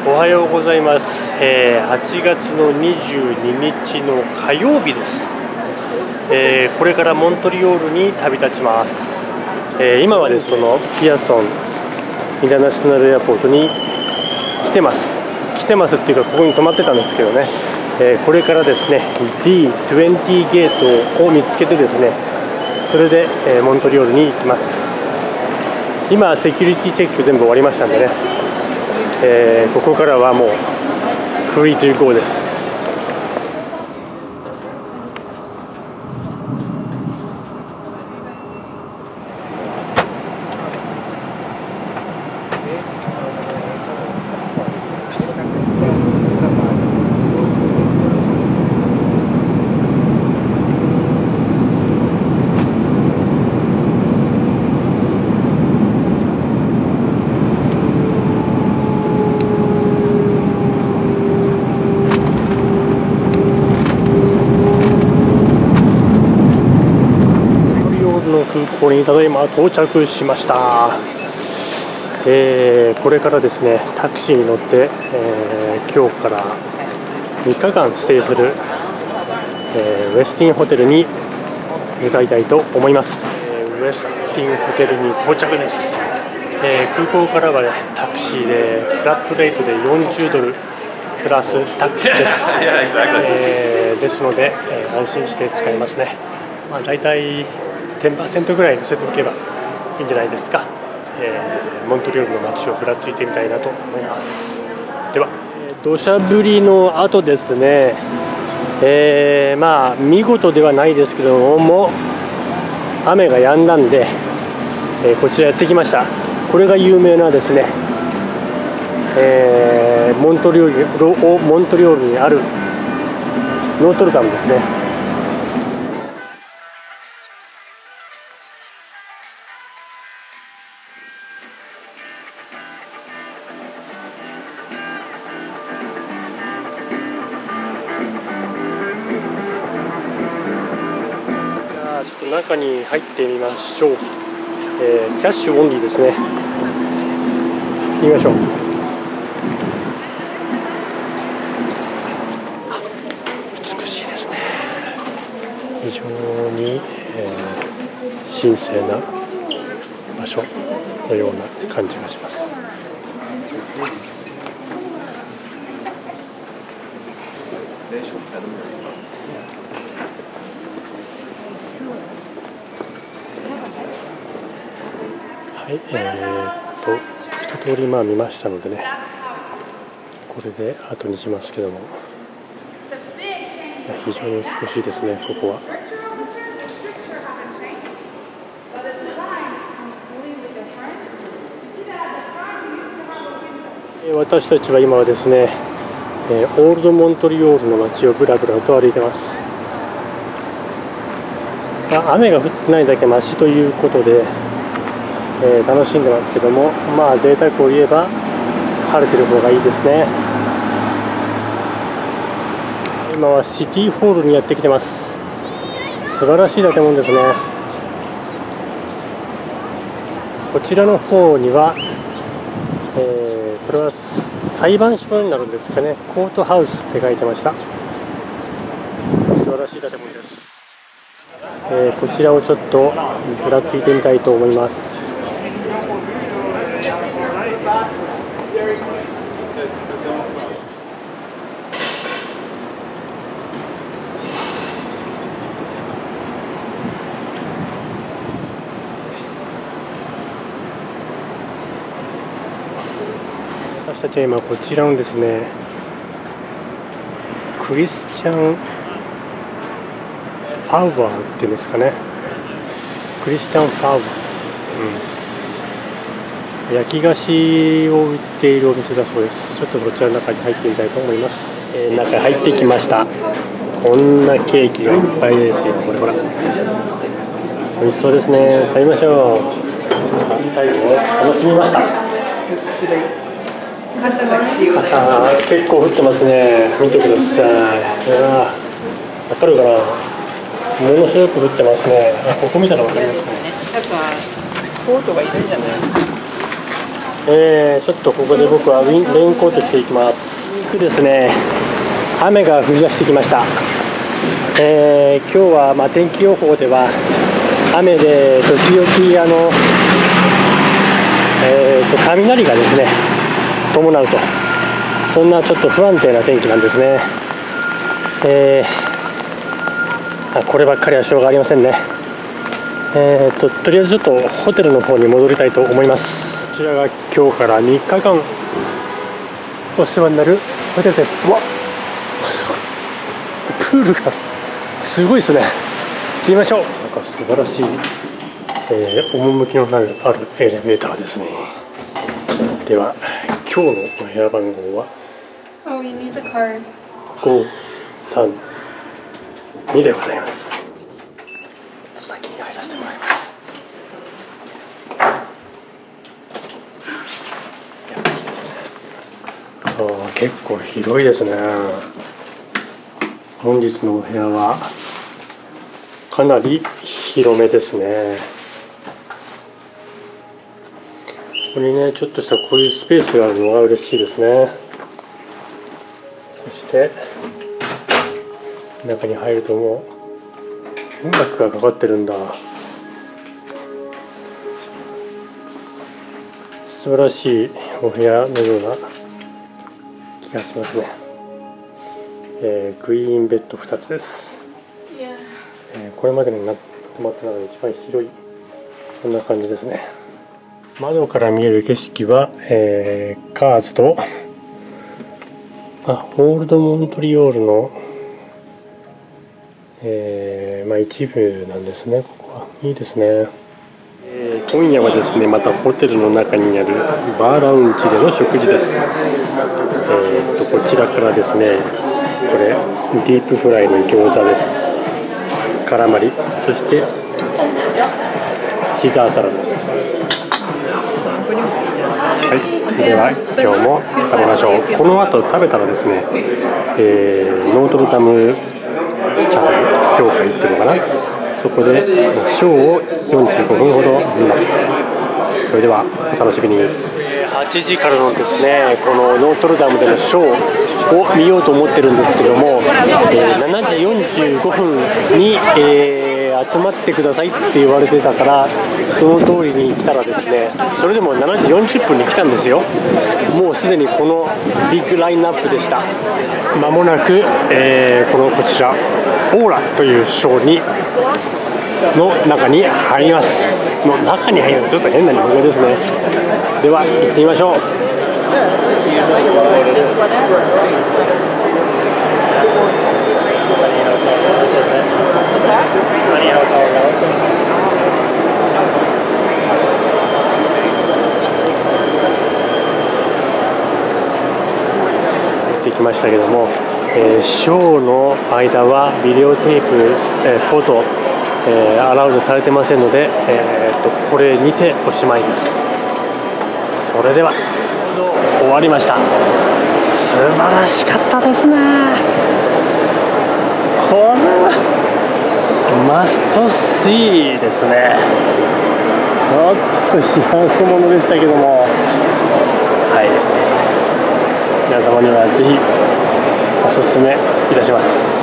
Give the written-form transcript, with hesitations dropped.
おはようございます。8月の22日の火曜日です。これからモントリオールに旅立ちます。今はですね、そのピアソンインターナショナルエアポートに来てます。来てますっていうか、ここに泊まってたんですけどね、これからですね D20 ゲートを見つけてですね、それで、モントリオールに行きます。今セキュリティチェック全部終わりましたんでね、ここからはもうフリートゥーゴーです。空港にただいま到着しました。これからですねタクシーに乗って、今日から3日間ステイする、ウェスティンホテルに向かいたいと思います。ウェスティンホテルに到着です。空港からは、ね、タクシーでフラットレートで40ドルプラスタックスです。ですので、安心して使えますね。だいたい10% ぐらい乗せておけばいいんじゃないですか。モントリオールの街をぶらついてみたいなと思います。では、土砂降りの後ですね、見事ではないですけども雨が止んだんで、こちらやってきました。これが有名なですね、モントリオールにあるノートルダムですね。ちょっと中に入ってみましょう。キャッシュオンリーですね。行ってみましょう。美しいですね。非常に、神聖な場所のような感じがします。はい、一通り見ましたのでね、これで後にしますけども、非常に美しいですね、ここは。私たちは今はですね、オールドモントリオールの街をぶらぶらと歩いてます。雨が降ってないだけマシということで、楽しんでますけども、贅沢を言えば晴れてる方がいいですね。今はシティホールにやってきてます。素晴らしい建物ですね。こちらの方には、これは裁判所になるんですかね。コートハウスって書いてました。素晴らしい建物です。こちらをちょっとぶらついてみたいと思います。私たちは今こちらのですね、クリスチャンファウバーっていうんですかね。クリスチャンファウバー、焼き菓子を売っているお店だそうです。ちょっとこちらの中に入ってみたいと思います。中に入ってきました。こんなケーキがいっぱいですよ。これほら、美味しそうですね。食べましょう。楽しみました。傘結構降ってますね。見てください。わかるかな。ものすごく降ってますね。ここ見たらわかりますかね。 やっぱコートがいるんじゃないですか。 ちょっとここで僕はレインコート着ていきます。ですね、雨が降り出してきました。今日は天気予報では雨で時々雷がですね伴うと、そんなちょっと不安定な天気なんですね。こればっかりはしょうがありませんね。とりあえずちょっとホテルの方に戻りたいと思います。こちらが今日から3日間お世話になるホテルです。うわっ、プールがすごいですね。行ってみましょう。なんか素晴らしい、趣のあるエレベーターですね。では今日のお部屋番号は532でございます。先に入らせてもらいます。いいですね。結構広いですね。本日のお部屋はかなり広めですね。ここにね、ちょっとしたこういうスペースがあるのが嬉しいですね。そして中に入るともう音楽がかかってるんだ。素晴らしいお部屋のような気がしますね。クイーンベッド2つです。これまでに泊まった中で一番広い、そんな感じですね。窓から見える景色は、カーズとオールドモントリオールの、一部なんですね。ここはいいですね。今夜はですね、またホテルの中にあるバーラウンジでの食事です。こちらからですね、これディープフライの餃子です。カラマリ、そしてシザーサラダです。はい、では今日も食べましょう。この後食べたらですね、ノートルダムチャペル教会っていうのかな、そこでショーを45分ほど見ます。それではお楽しみに。8時からのですね、このノートルダムでのショーを見ようと思ってるんですけども、7時45分に、集まってくださいって言われてたから、その通りに来たらですね、それでも7時40分に来たんですよ。もうすでにこのビッグラインナップでした。まもなく、こちらオーラというショーの中に入ります。の中に入るのちょっと変な日本語ですね。では行ってみましょう。行ってきましたけども、ショーの間はビデオテープ、フォト、アラウドされてませんので、これにておしまいです。それでは終わりました。素晴らしかったですね。これはマストシーですね。ちょっと批判そものでしたけども、はい、皆様にはぜひおすすめいたします。